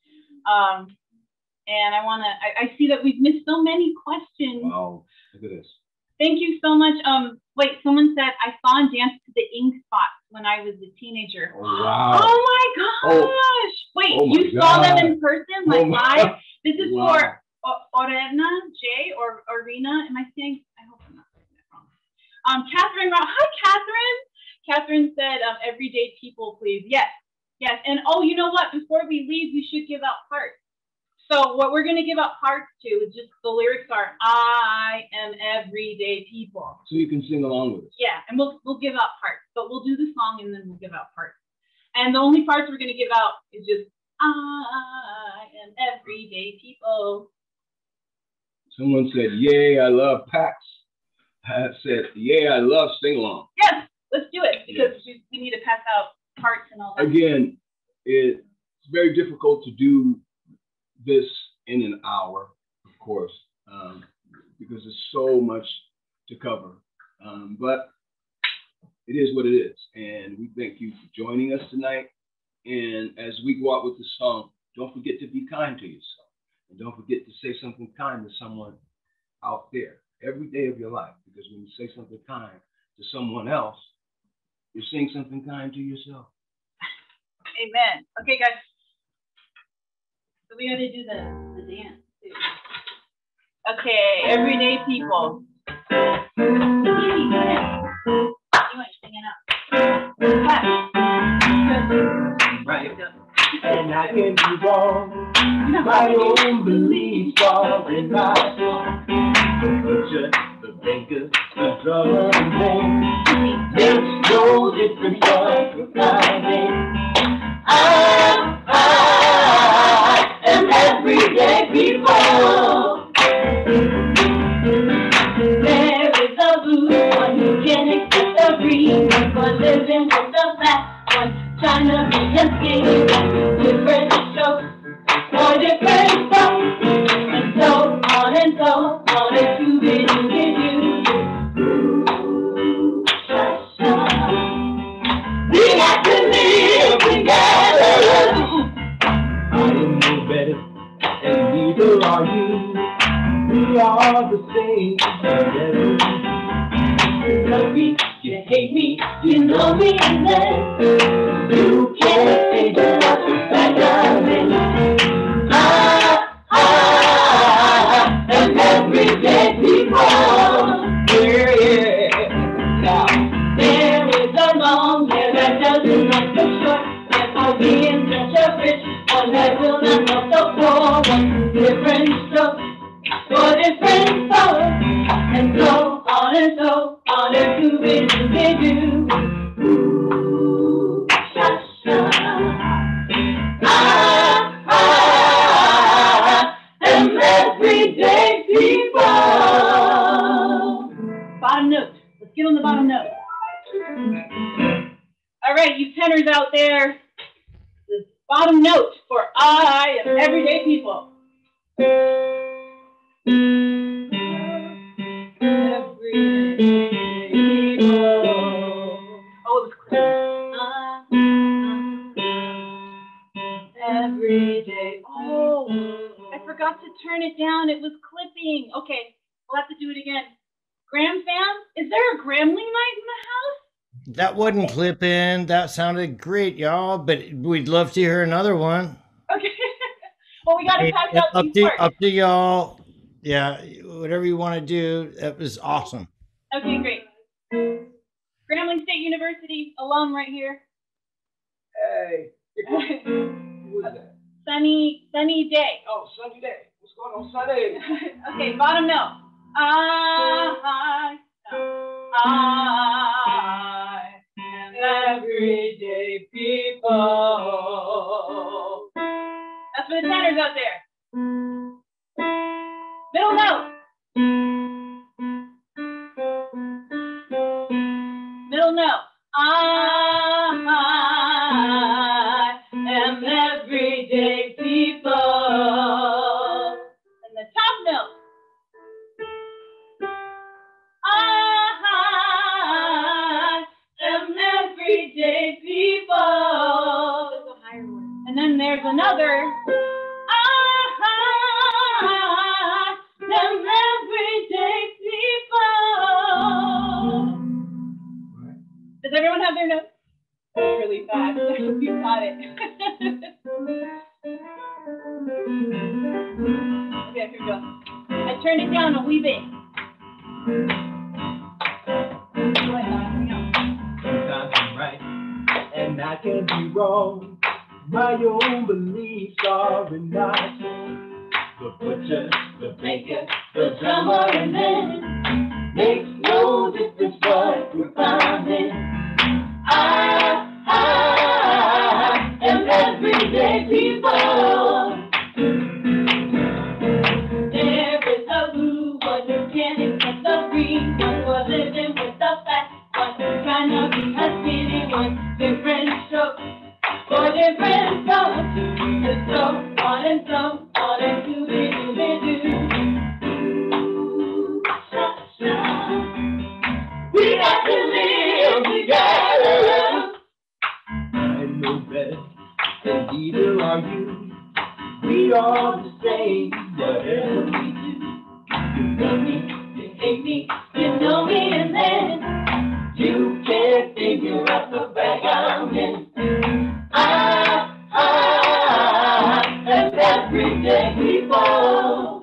And I see that we've missed so many questions. Wow, look at this. Thank you so much. Wait, someone said, I saw and danced to the ink spots when I was a teenager. Oh, wow. Oh my gosh. Wait, you saw them in person, like live? This is for Orena J or Arena. Am I saying? I hope I'm not saying that wrong. Catherine, hi, Catherine. Catherine said, Everyday People, please. Yes, yes. And oh, you know what? Before we leave, we should give out parts. So what we're going to give out parts to is just the lyrics are, I am everyday people. So you can sing along with us. Yeah, and we'll give out parts, but we'll do the song and then we'll give out parts. And the only parts we're going to give out is just, I am everyday people. Someone said, yay, I love packs. I said, yay, I love sing-along. Yes, let's do it, because we need to pass out parts and all that. Again, it's very difficult to do this in an hour, of course, because there's so much to cover. But it is what it is. And we thank you for joining us tonight. And as we go out with the song, don't forget to be kind to yourself. And don't forget to say something kind to someone out there every day of your life. Because when you say something kind to someone else, you're saying something kind to yourself. Amen. Okay, guys. So we got to do the dance too. Okay, everyday people. Right. And I can be wrong. My own beliefs are in my soul. Just the thinker, the drummer, and thing. There's no difference from finding. I am everyday people. There is a blue one who can accept the green one for living with the fat one, trying to be escaped. Different strokes for different folks, and so on and so on. It's too big to get you. We have to live together. I am no better, and neither are you. We are the same together. You love me, you hate me, you know me, and then you can't change it back down. I am everyday people. Yeah. Now, there is a long hair that doesn't like the short. Therefore, being such a rich one that will not help the poor one. Different strokes for different folks, and so on and so on. And to be do. Ooh, sha sha. I am everyday people. Bottom note. Let's get on the bottom note. All right, you tenors out there. The bottom note for I am everyday people. Everyday forgot to turn it down. It was clipping. Okay, we'll have to do it again. Graham fam, is there a Grambling night in the house? That wouldn't clip in. That sounded great, y'all, but we'd love to hear another one. Okay. Well, we got to pass out these parts. Up to y'all. Yeah, whatever you want to do. That was awesome. Okay, great. Grambling State University alum right here. Hey. Who is that? Sunny Day. Oh, Sunny Day. What's going on, Sunny? Okay, bottom note. I am everyday people. That's for the tenors out there. Middle note. Middle note. I am everyday people. And the top note. I am everyday people. There's a higher one. And then there's another. I am everyday people. Does everyone have their notes? That's really fast. You got it. Okay, here we go. I turned it down a wee bit. Sometimes I'm right, and I can be wrong. My own beliefs are not. The butcher, the baker, the drummer, and then makes no difference what we're finding. I am everyday people. There is a blue one who can't accept the green one, who are living with the fat one, trying to be a skinny one. Different strokes for different strokes. And so on and so on and do-be-do-be-do. We got to live together. I know better than either are you. We are the same, whatever we do. You love me, you hate me, you know me, and then you can't figure out the bag I'm in. I am everyday people.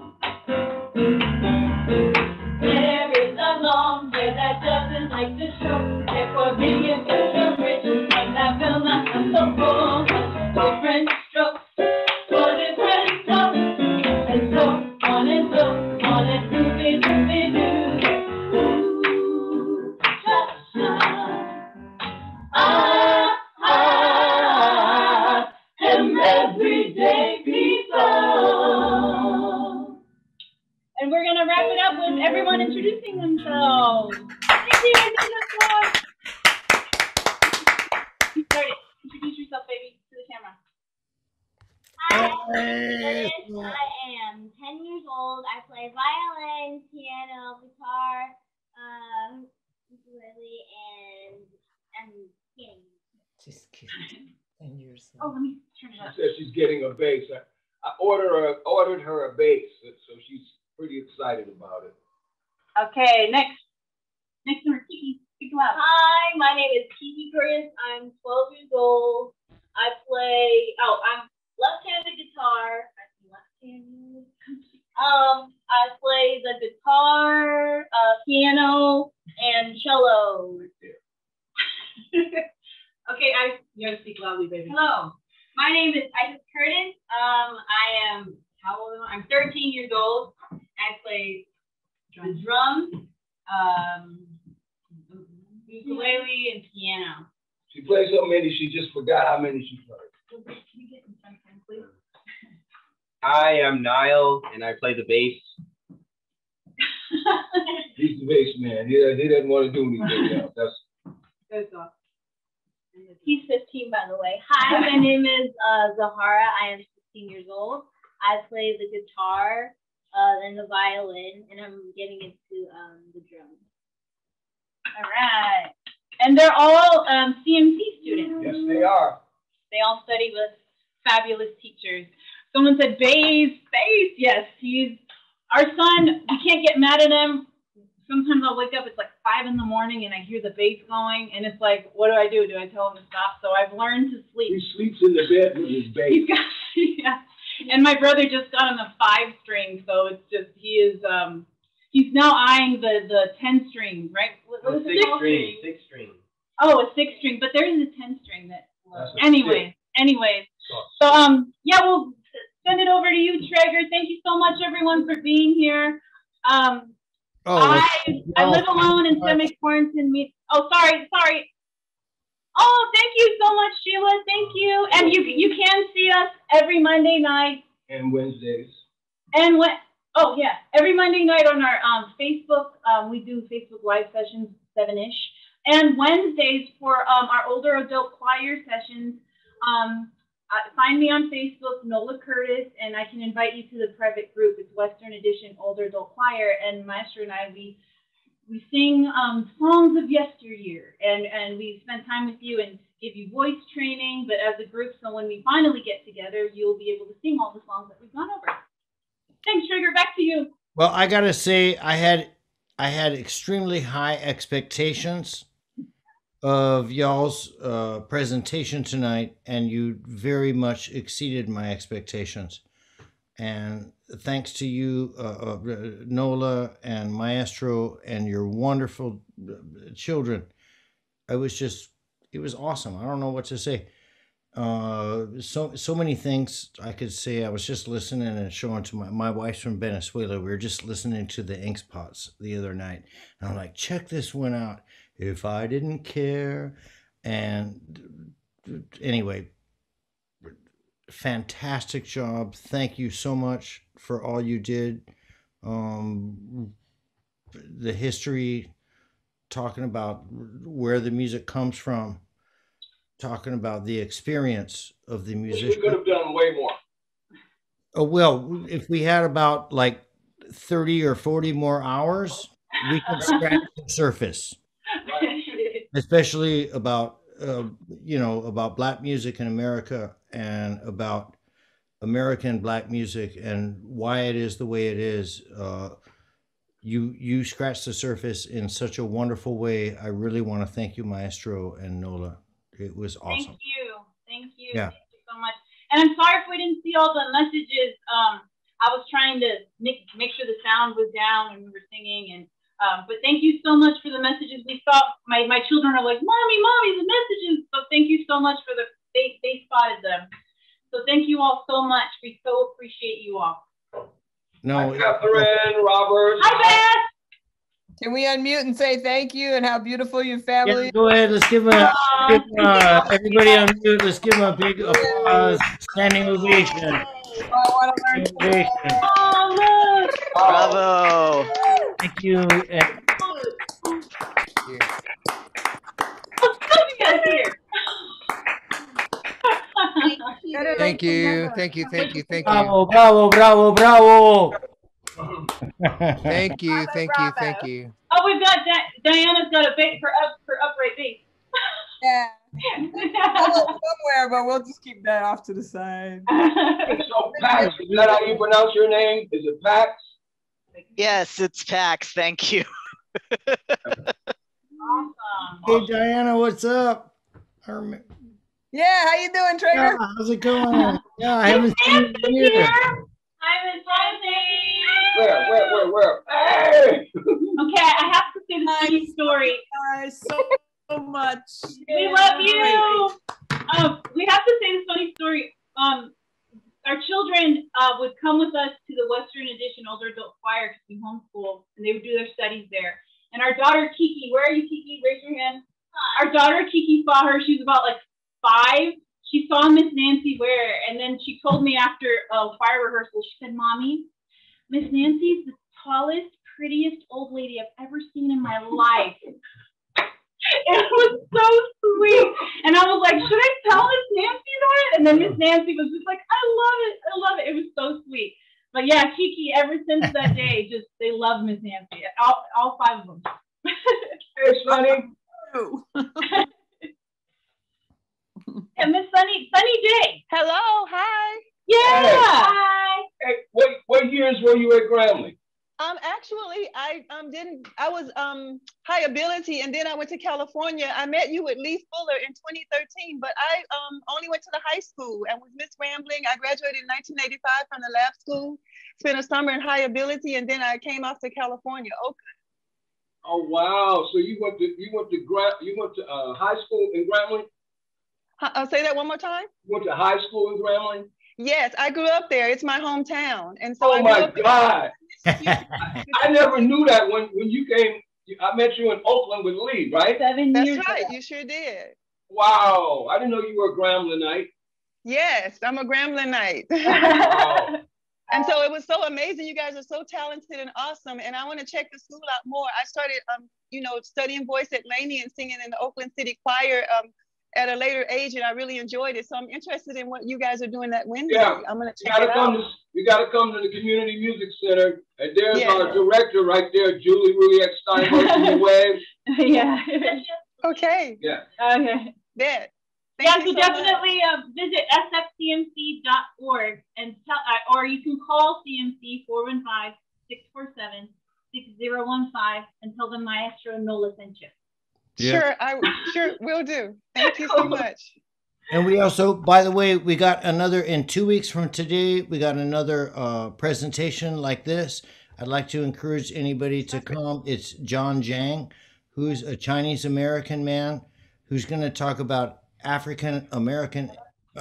There is a long way that doesn't like to show. Therefore, being a rich, but that will not come so full. Different strokes for different strokes, and so on and so on and do-be-do-be-do. I am everyday people. And we're going to wrap it up with everyone introducing themselves. Thank you. You started. Introduce yourself, baby, to the camera. Hi, I'm Curtis. I am 10 years old. I play violin, piano, guitar, ukulele, and singing. She's kidding. 10 years old. Oh, let me turn it up. She says she's getting a bass. I ordered her a bass, so she's pretty excited about it. Okay, next one, Kiki. Speak loud. Hi, my name is Kiki Curtis. I'm 12 years old. I'm left-handed guitar. I play the guitar, piano, and cello. Okay, you gotta speak loudly, baby. Hello, my name is Curtis. I am, how old am I? I'm 13 years old. I play the drums, ukulele, and piano. She plays so many, she just forgot how many she played. Can you get in front of him, please? Hi, I'm Niall, and I play the bass. He's the bass man. He doesn't want to do anything else. That's awesome. He's 15, by the way. Hi, my name is Zahara. I am 16 years old. I play the guitar and the violin, and I'm getting into the drums. All right. And they're all CMC students. Yes, they are. They all study with fabulous teachers. Someone said bass. Yes, he's our son. We can't get mad at him. Sometimes I'll wake up, it's like 5 in the morning and I hear the bass going and it's like, what do? Do I tell him to stop? So I've learned to sleep. He sleeps in the bed with his bass. Yeah. And my brother just got him a 5-string, so it's just, he's now eyeing the 10-string, right? What is it? 6-string. Oh, a 6-string, but there is a 10-string that, anyways. So, yeah, we'll send it over to you, Traeger. Thank you so much, everyone, for being here. I live alone in semi-quarantine. Oh, sorry. Oh, thank you so much, Sheila. Thank you. And you can see us every Monday night. And Wednesdays. Every Monday night on our Facebook. We do Facebook Live sessions, 7-ish. And Wednesdays for our older adult choir sessions. Find me on Facebook, Nola Curtis, and I can invite you to the private group. It's Western Edition Older Adult Choir, and Maestro and I, we sing songs of yesteryear, and we spend time with you and give you voice training, but as a group, so when we finally get together, you'll be able to sing all the songs that we've gone over. Thanks, Trigger. Back to you. Well, I gotta say, I had extremely high expectations of y'all's presentation tonight, and you very much exceeded my expectations. And thanks to you, Nola and Maestro, and your wonderful children. It was awesome. I don't know what to say. So many things I could say. I was just listening and showing to my wife's from Venezuela. We were just listening to the Ink Spots the other night. And I'm like, check this one out. If I Didn't Care. And anyway, fantastic job. Thank you so much for all you did. The history, talking about where the music comes from, talking about the experience of the musician. We could have done way more. Oh, well, if we had about like 30 or 40 more hours, we could scratch the surface. Especially about, about Black music in America and about American Black music and why it is the way it is. You scratched the surface in such a wonderful way. I really want to thank you, Maestro and Nola. It was awesome. Thank you. Yeah. Thank you so much. And I'm sorry if we didn't see all the messages. I was trying to make sure the sound was down when we were singing, and but thank you so much for the messages. We saw my children are like, mommy, the messages. So thank you so much for they spotted them. So thank you all so much. We so appreciate you all. No, Hi, Catherine, Robert. Hi, Beth. Can we unmute and say thank you and how beautiful your family Yeah, go ahead. Let's give everybody on mute. Let's give them a big applause, standing ovation. Oh, look. Bravo. Thank you. Thank you. Bravo, bravo. Thank you. Oh, we've got Diana's got a bait for upright bass. Yeah. Somewhere, but we'll just keep that off to the side. So, Pax, is that how you pronounce your name? Is it Pax? Yes, it's Pax. Thank you. Awesome. Hey, Diana, what's up? Yeah, how you doing, Traeger? Yeah, how's it going? Yeah, I haven't seen you here. Hi, Miss Nancy. Where? Hey! Okay, I have to say the funny story. Guys, so much. We love you. We have to say this funny story. Our children would come with us to the Western Edition Older Adult Choir because we homeschool, and they would do their studies there. And our daughter Kiki, where are you, Kiki? Raise your hand. Our daughter Kiki saw her. She was about like 5. She saw Miss Nancy Ware, and then she told me after choir rehearsal, she said, "Mommy, Miss Nancy's the tallest, prettiest old lady I've ever seen in my life." It was so sweet. And I was like, should I tell Miss Nancy that? And then Miss Nancy was just like, I love it. It was so sweet. But yeah, Kiki, ever since that day, they love Miss Nancy. All 5 of them. Hey, Sonny. And Miss Sunny Day. Hello, hi. Yeah. Hi. Hey, what years were you at Grambling? Actually, I was high ability, and then I went to California. I met you with Lee Fuller in 2013, but I only went to the high school and was Miss Grambling. I graduated in 1985 from the lab school. Spent a summer in high ability, and then I came off to California, Oakland. Oh wow! So you went to high school in Grambling? Say that one more time. You went to high school in Grambling? Yes, I grew up there. It's my hometown, and so oh my God! I never knew that when you came. I met you in Oakland with Lee, right? 7 years. That's right. ago. You sure did. Wow! I didn't know you were a Gramblinite. Yes, I'm a Gramblinite. Wow. And so it was so amazing. You guys are so talented and awesome. And I want to check the school out more. I started, studying voice at Laney and singing in the Oakland City Choir at a later age, and I really enjoyed it. So I'm interested in what you guys are doing that Wednesday. Yeah. I'm going to check it out. You got to come to the Community Music Center. And there's our director right there, Julie Ruliak Stein, working the waves. Yeah. Okay. Yeah. Okay. Yeah. Yeah, so definitely visit sfcmc.org and or you can call CMC 415-647-6015 and tell them Maestro and Nola sent you. Yeah. Sure, will do. Thank you so much. And we also, by the way, we got another, in 2 weeks from today, we got another presentation like this. I'd like to encourage anybody to come. It's John Zhang, who's a Chinese American man, who's going to talk about African American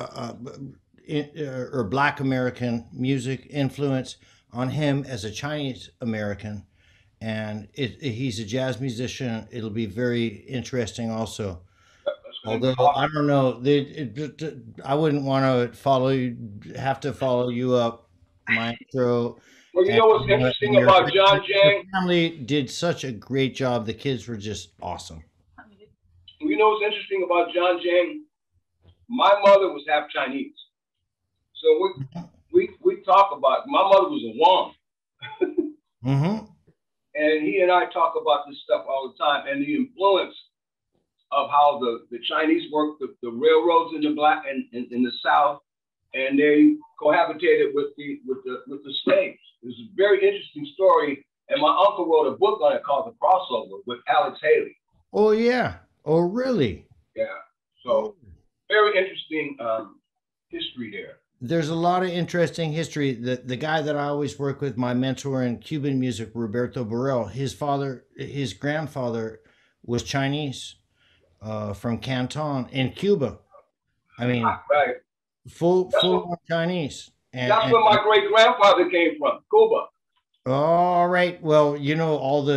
or Black American music influence on him as a Chinese American. And he's a jazz musician. It'll be very interesting also. Although I don't know, I wouldn't want to have to follow you up, Maestro. Well, you know what's interesting about John Zhang? The family did such a great job. The kids were just awesome. You know what's interesting about John Zhang? My mother was half Chinese. So we talk about, my mother was a Wong. Mm-hmm. And he and I talk about this stuff all the time, and the influence of how the Chinese worked the railroads in the South, and they cohabitated with the slaves. It's a very interesting story, and my uncle wrote a book on it called The Crossover with Alex Haley. Oh yeah. Oh really? Yeah. So very interesting history there. There's a lot of interesting history. The guy that I always work with, my mentor in Cuban music, Roberto Burrell, his grandfather was Chinese, from Canton in Cuba. I mean, right. full Chinese. And, that's where my great grandfather came from, Cuba. All right. Well, you know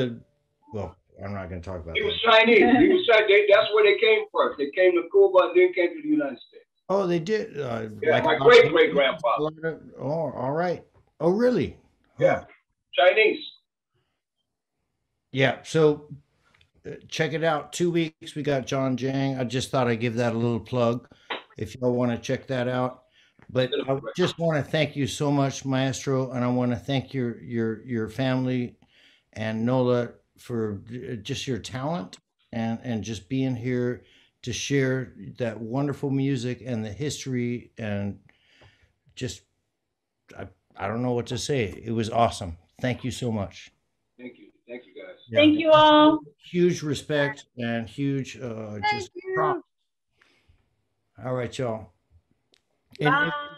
I'm not going to talk about that. He was Chinese. That's where they came first. They came to Cuba and then came to the United States. Oh, they did. Yeah, like my great grandfather. Oh, all right. Oh, really? Yeah, Chinese. Yeah. So check it out. 2 weeks. We got John Zhang. I just thought I'd give that a little plug if y'all want to check that out. But I just want to thank you so much, Maestro, and I want to thank your family and Nola for just your talent and just being here to share that wonderful music and the history, and just I don't know what to say. It was awesome. Thank you so much. Thank you guys. Yeah. Thank you all. Huge respect and huge just props. All right, y'all. Bye.